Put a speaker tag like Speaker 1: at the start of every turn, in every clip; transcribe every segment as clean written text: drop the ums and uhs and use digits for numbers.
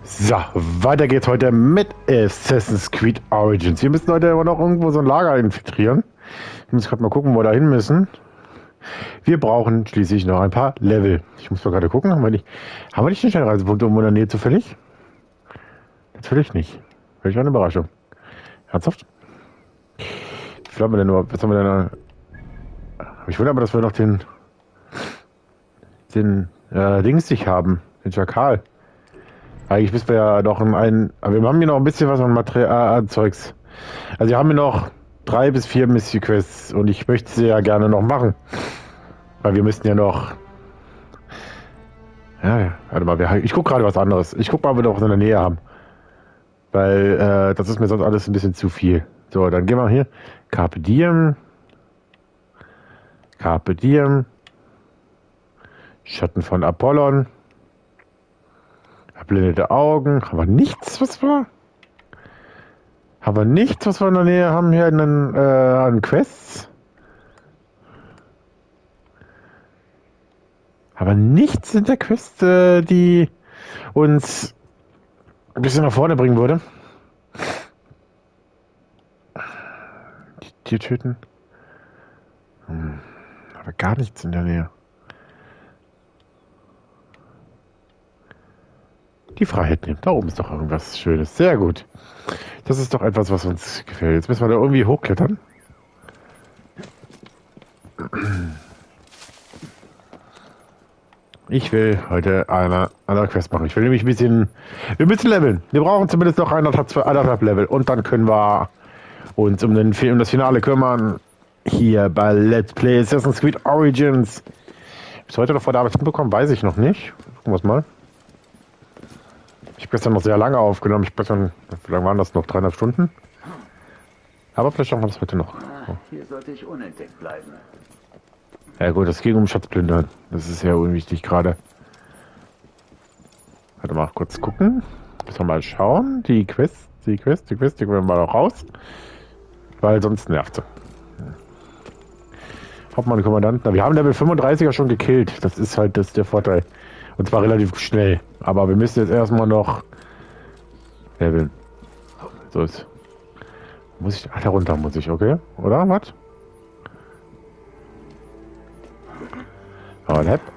Speaker 1: So, weiter geht's heute mit Assassin's Creed Origins. Wir müssen heute aber noch irgendwo so ein Lager infiltrieren. Ich muss gerade mal gucken, wo wir da hin müssen. Wir brauchen schließlich noch ein paar Level. Ich muss mal gerade gucken, haben wir nicht den Schnellreisepunkt irgendwo in der Nähe zufällig? Natürlich nicht. Welch eine Überraschung. Ernsthaft? Wie viel haben wir denn nur? Was haben wir denn da? Ich wundere aber, dass wir noch den Dings nicht haben. Den Schakal. Eigentlich müssen wir ja noch aber wir haben hier noch ein bisschen was an Material, Zeugs. Also wir haben hier noch 3 bis 4 Mission Quests und ich möchte sie ja gerne noch machen. Weil wir müssten ja noch... Ja, warte mal, ich gucke gerade was anderes. Ich gucke mal, ob wir noch in der Nähe haben. Weil das ist mir sonst alles ein bisschen zu viel. So, dann gehen wir hier. Carpe Diem. Carpe Diem. Schatten von Apollon. Erblindete Augen. Haben wir nichts, was wir in der Nähe haben hier an Quests? Aber nichts in der Quest, die uns ein bisschen nach vorne bringen würde. Die Tier töten. Aber gar nichts in der Nähe. Die Freiheit nehmen. Da oben ist doch irgendwas Schönes. Sehr gut. Das ist doch etwas, was uns gefällt. Jetzt müssen wir da irgendwie hochklettern. Ich will heute eine andere Quest machen. Ich will nämlich wir müssen leveln. Wir brauchen zumindest noch 1,5 Level. Und dann können wir uns um das Finale kümmern. Hier bei Let's Play Assassin's Creed Origins. Bis heute noch vor der Arbeit hinbekommen, weiß ich noch nicht. Gucken wir es mal. Ich habe gestern noch sehr lange aufgenommen. Wie lange waren das noch? 3,5 Stunden? Aber vielleicht schaffen wir das heute noch.
Speaker 2: Oh. Hier sollte ich unentdeckt bleiben.
Speaker 1: Ja gut, das ging um Schatzplündern. Das ist ja unwichtig gerade. Warte mal, kurz gucken. Müssen wir mal schauen. Die Quest, die können wir mal auch raus. Weil sonst nervt sie. Hauptmann, Kommandant. Na, wir haben Level 35er schon gekillt. Das ist halt der Vorteil. Und zwar relativ schnell. Aber wir müssen jetzt erstmal noch leveln. So ist. Da runter muss ich, okay? Oder? Was? Oh, Lepp.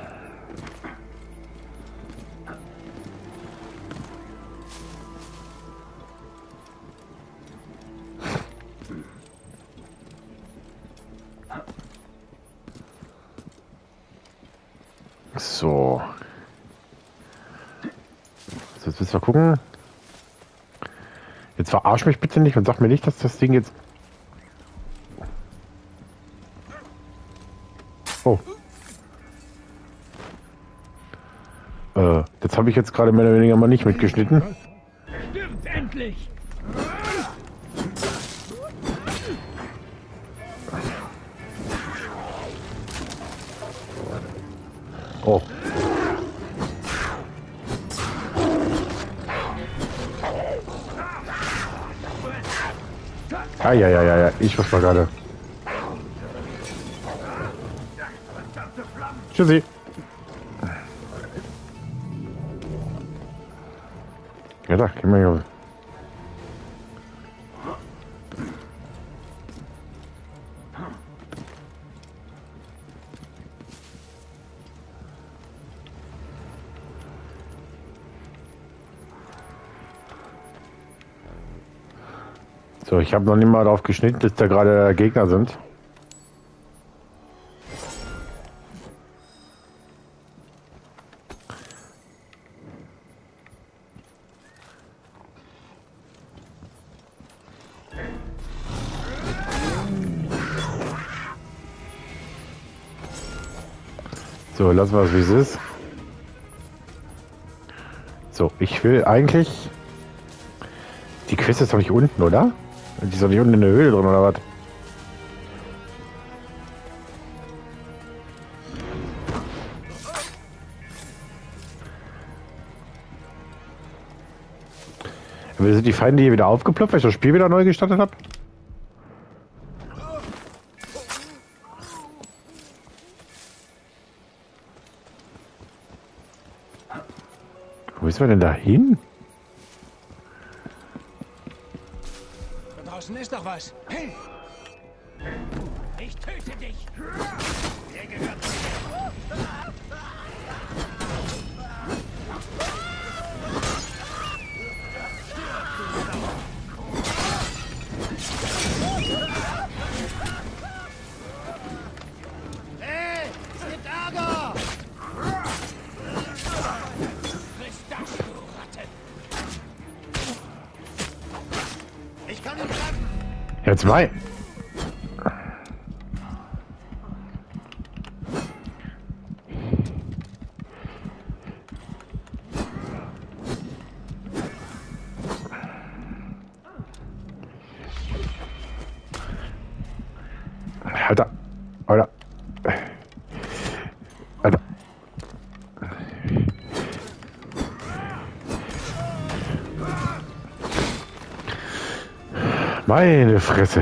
Speaker 1: So. Jetzt müssen wir gucken. Jetzt verarsch mich bitte nicht und sag mir nicht, dass das Ding jetzt... Oh. Das habe ich jetzt gerade mehr oder weniger mal nicht mitgeschnitten.
Speaker 3: Stirbt endlich!
Speaker 1: Oh. Ja. Ich muss mal gerade. Tschüssi. Ja, da, gehen wir hier. So, ich habe noch nicht mal darauf geschnitten, dass da gerade Gegner sind. So, lassen wir es, wie es ist. So, ich will eigentlich... Die Quest ist doch nicht unten, oder? Die ist doch nicht unten in der Höhle drin, oder was? Aber sind die Feinde hier wieder aufgeploppt, weil ich das Spiel wieder neu gestartet habe? müssen wir denn da hin?
Speaker 3: Da draußen ist doch was. Hey! Ich töte dich! Der gehört zu dir. Hey! Es gibt Ärger! Friss das, du Ratte! Ich kann ihn treffen!
Speaker 1: Jetzt mal. Alter. Alter. Alter. Meine Fresse.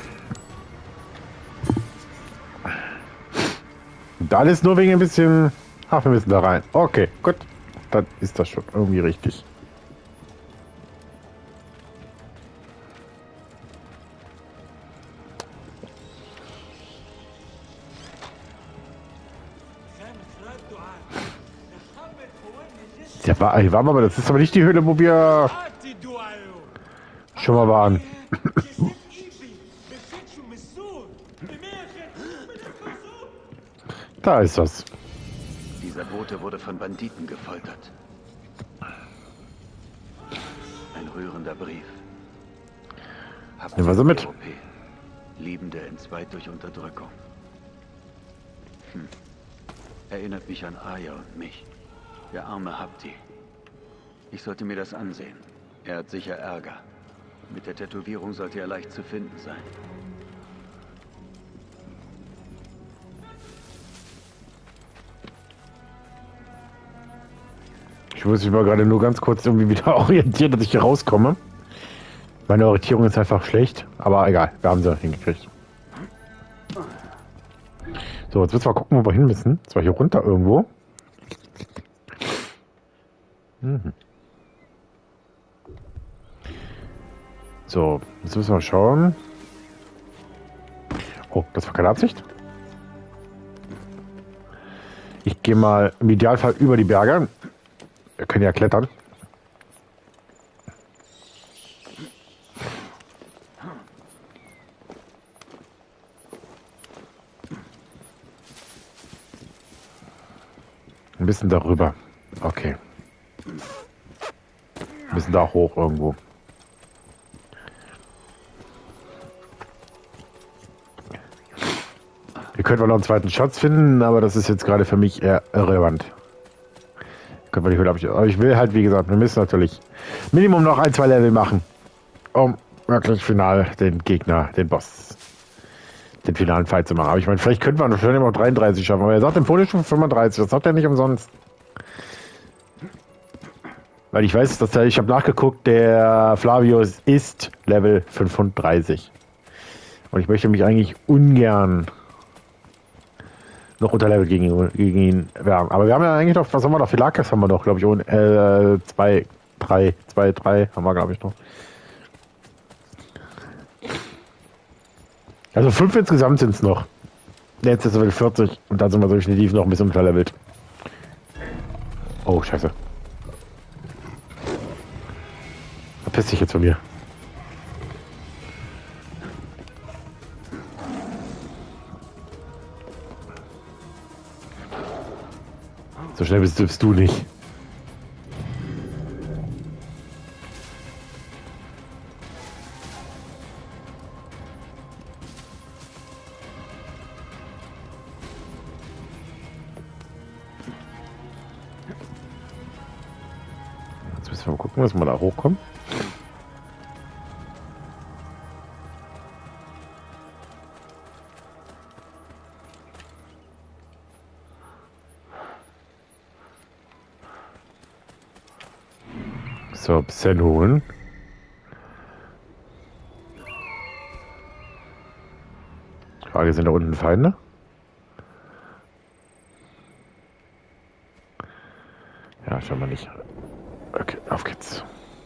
Speaker 1: Und alles nur wegen ein bisschen... Ach, wir müssen da rein. Okay, gut. Dann ist das schon irgendwie richtig. Ja, warte mal, das ist aber nicht die Höhle, wo wir schon mal waren. Da ist das.
Speaker 2: Dieser Bote wurde von Banditen gefoltert. Ein rührender Brief.
Speaker 1: Nehmen wir so mit.
Speaker 2: Liebende entzweit durch Unterdrückung. Erinnert mich an Aya und mich. Der arme Habti. Ich sollte mir das ansehen. Er hat sicher Ärger. Mit der Tätowierung sollte er leicht zu finden sein.
Speaker 1: Ich muss mich mal gerade nur ganz kurz irgendwie wieder orientieren, dass ich hier rauskomme. Meine Orientierung ist einfach schlecht, aber egal, wir haben sie hingekriegt. So, jetzt müssen wir gucken, wo wir hin müssen. Zwar hier runter irgendwo. So, jetzt müssen wir schauen. Oh, das war keine Absicht. Ich gehe mal im Idealfall über die Berge. Wir können ja klettern. Ein bisschen darüber. Okay. Ein bisschen da hoch irgendwo. Hier könnten wir noch einen zweiten Schatz finden, aber das ist jetzt gerade für mich eher irrelevant. Können wir die Höhle abschließen. Aber ich will halt, wie gesagt, wir müssen natürlich Minimum noch 1, 2 Level machen, um wirklich final den Gegner, den Boss, den finalen Fight zu machen. Aber ich meine, vielleicht könnten wir schon immer 33 schaffen. Aber er sagt im Vorderstufe 35. Das sagt er nicht umsonst. Weil ich weiß, dass ich habe nachgeguckt, der Flavius ist Level 35. Und ich möchte mich eigentlich ungern noch unter Level gegen ihn werben. Aber wir haben ja eigentlich noch, was haben wir noch? Philakes haben wir noch, glaube ich. Und 2, 3 haben wir, glaube ich, noch. Also 5 insgesamt sind es noch. Jetzt ist Level 40 und dann sind wir definitiv noch ein bisschen unterlevelt. Oh, scheiße. Verpiss dich jetzt von mir. So schnell bist du nicht. Jetzt müssen wir mal gucken, dass wir da hochkommen. So, bisschen holen. Frage, sind da unten Feinde? Ja, scheinbar nicht. Okay, auf geht's.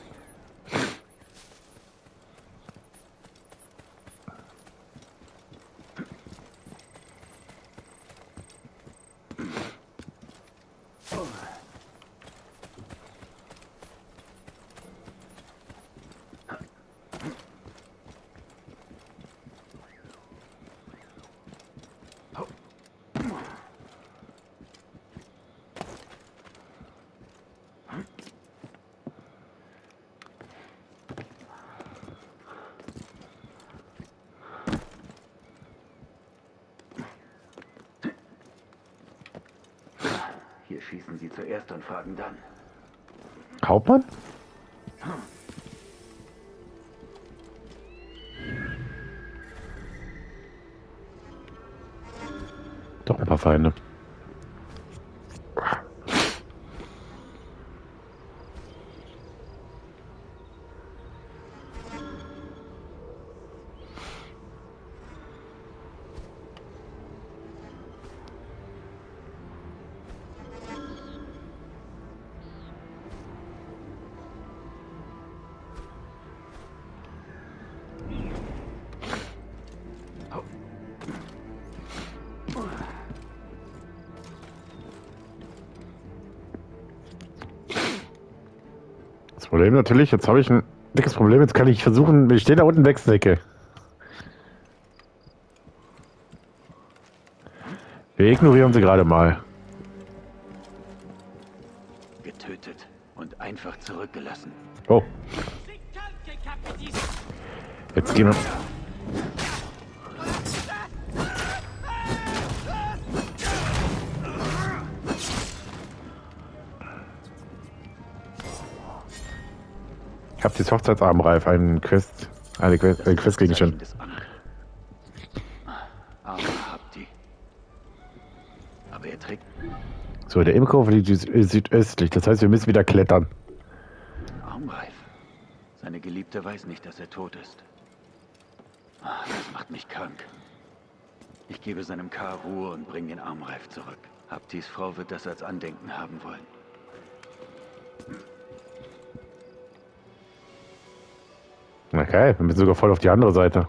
Speaker 2: Hier schießen sie zuerst und fragen dann.
Speaker 1: Hauptmann? Doch ein paar Feinde. Das Problem natürlich, jetzt habe ich ein dickes Problem, jetzt kann ich versuchen, ich stehe da unten wegsnacke. Wir ignorieren sie gerade mal.
Speaker 2: Getötet und einfach zurückgelassen.
Speaker 1: Oh. Jetzt gehen wir. Ich habe das Hochzeitsarmreif, eine Questgegenstand.
Speaker 2: Aber habt ihr. Aber er trägt
Speaker 1: So, der Imkerhof liegt südöstlich, das heißt, wir müssen wieder klettern.
Speaker 2: Armreif. Seine Geliebte weiß nicht, dass er tot ist. Das macht mich krank. Ich gebe seinem K. Ruhe und bringe den Armreif zurück. Haptis Frau wird das als Andenken haben wollen.
Speaker 1: Okay, wir müssen sogar voll auf die andere Seite.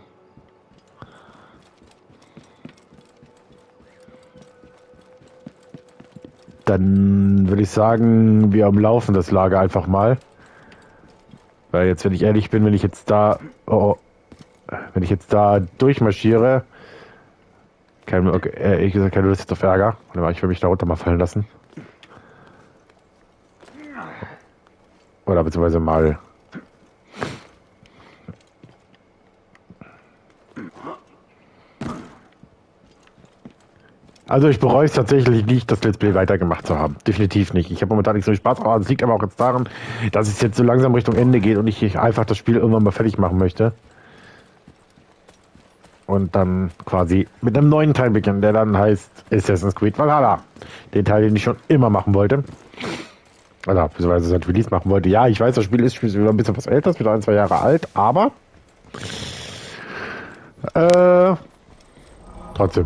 Speaker 1: Dann würde ich sagen, wir umlaufen das Lager einfach mal. Weil jetzt, wenn ich ehrlich bin, wenn ich jetzt da durchmarschiere, ehrlich gesagt, keine Lust auf Ärger. Ich will mich da runter mal fallen lassen. Oder beziehungsweise mal. Also ich bereue es tatsächlich nicht, das Let's Play weitergemacht zu haben. Definitiv nicht. Ich habe momentan nicht so viel Spaß, aber es liegt aber auch jetzt daran, dass es jetzt so langsam Richtung Ende geht und ich einfach das Spiel irgendwann mal fertig machen möchte. Und dann quasi mit einem neuen Teil beginnen, der dann heißt Assassin's Creed Valhalla. Den Teil, den ich schon immer machen wollte. Also, beziehungsweise seit Release machen wollte. Ja, ich weiß, das Spiel ist wieder ein bisschen was älter, ist wieder 1, 2 Jahre alt, aber trotzdem.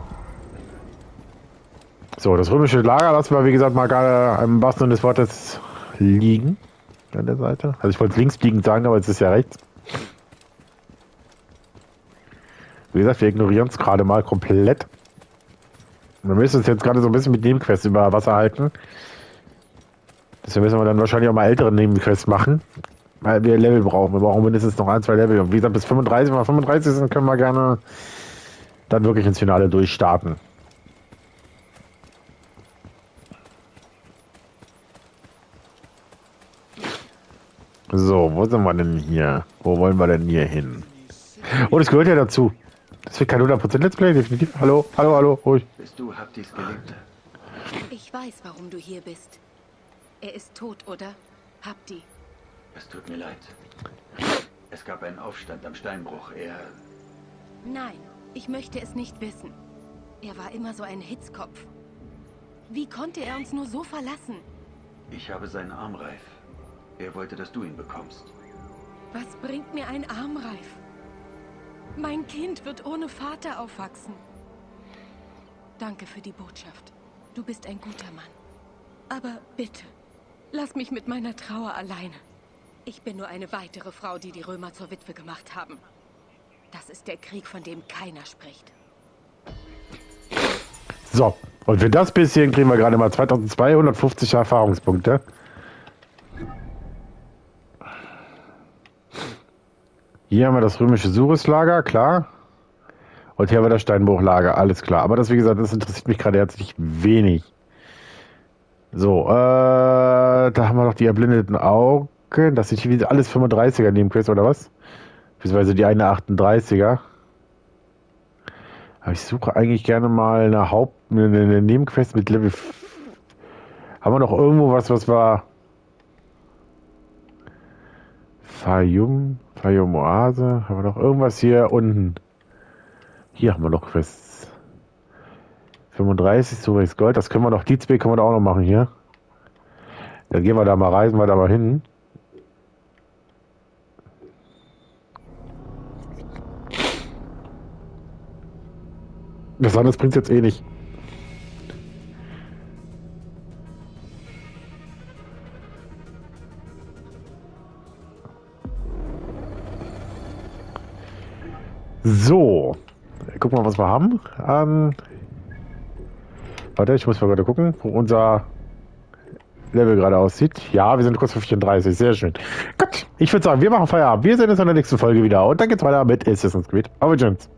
Speaker 1: So, das römische Lager lassen wir, wie gesagt, mal gerade am wahrsten Sinne des Wortes liegen. An der Seite. Also ich wollte links liegend sagen, aber es ist ja rechts. Wie gesagt, wir ignorieren es gerade mal komplett. Wir müssen uns jetzt gerade so ein bisschen mit Nebenquests über Wasser halten. Deswegen müssen wir dann wahrscheinlich auch mal ältere Nebenquests machen. Weil wir Level brauchen. Wir brauchen mindestens noch 1, 2 Level. Und wie gesagt, bis 35, wenn wir 35 sind, können wir gerne dann wirklich ins Finale durchstarten. So, wo sind wir denn hier? Wo wollen wir denn hier hin? Oh, das gehört ja dazu. Das wird kein 100% Let's Play, definitiv. Hallo, hallo, hallo, ruhig.
Speaker 2: Bist du Haptis Geliebte?
Speaker 4: Ich weiß, warum du hier bist. Er ist tot, oder? Hapti.
Speaker 2: Es tut mir leid. Es gab einen Aufstand am Steinbruch.
Speaker 4: Nein, ich möchte es nicht wissen. Er war immer so ein Hitzkopf. Wie konnte er uns nur so verlassen?
Speaker 2: Ich habe seinen Armreif. Er wollte, dass du ihn bekommst.
Speaker 4: Was bringt mir ein Armreif? Mein Kind wird ohne Vater aufwachsen. Danke für die Botschaft. Du bist ein guter Mann. Aber bitte, Lass mich mit meiner Trauer alleine. Ich bin nur eine weitere Frau, die die Römer zur Witwe gemacht haben. Das ist der Krieg, von dem keiner spricht.
Speaker 1: So, und für das bisschen kriegen wir gerade mal 2250 Erfahrungspunkte. Hier haben wir das römische Sureslager, klar. Und hier haben wir das Steinbruchlager, alles klar. Aber das, wie gesagt, das interessiert mich gerade herzlich wenig. So, da haben wir noch die erblindeten Augen. Das sind hier alles 35er Nebenquests, oder was? Beziehungsweise die eine 38er. Aber ich suche eigentlich gerne mal eine Nebenquest mit Level. Haben wir noch irgendwo was war? Fayum Oase. Haben wir noch irgendwas hier unten? Hier haben wir noch Quests. 35 Surex Gold. Das können wir noch. Die zwei können wir da auch noch machen hier. Dann gehen wir da mal, reisen wir da mal hin. Das anderes bringt jetzt eh nicht. So. Gucken wir mal, was wir haben. Warte, ich muss mal gerade gucken, wo unser Level gerade aussieht. Ja, wir sind kurz vor 34. Sehr schön. Gut, ich würde sagen, wir machen Feierabend. Wir sehen uns in der nächsten Folge wieder. Und dann geht's weiter mit Assassin's Creed Origins.